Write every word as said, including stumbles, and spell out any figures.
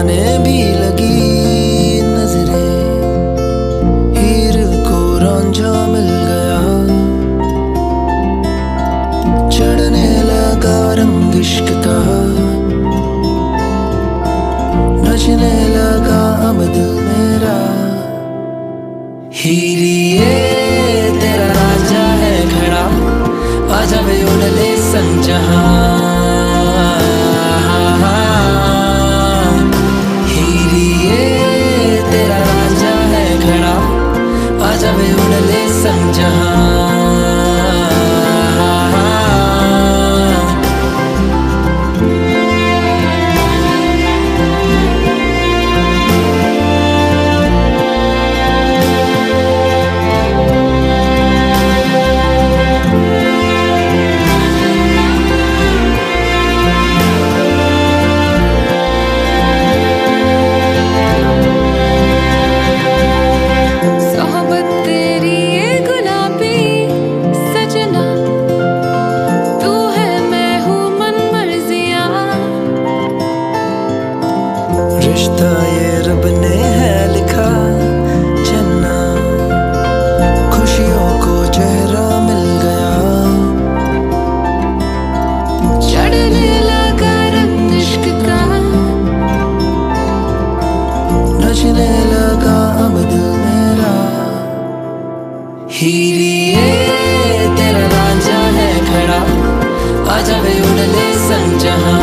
जाने भी लगी नजरें, हीर को रांझा मिल गया। चढ़ने लगा रंग इश्क का, नचने लगा अब दिल मेरा। हीरिए तेरा राजा है खड़ा, आजा वे उड़ ले संग जहां। हीरिए तेरा राजा है खड़ा, आजा वे उड़ ले संग जहां। रिश्ता ये रब ने है लिखा, चन्ना खुशियों को चेहरा मिल गया। चढ़ने लगा रंग इश्क का, नचने लगा अब दिल मेरा। हीरिए तेरा रांझा है खड़ा, आजा वे उड़ ले संग जहां।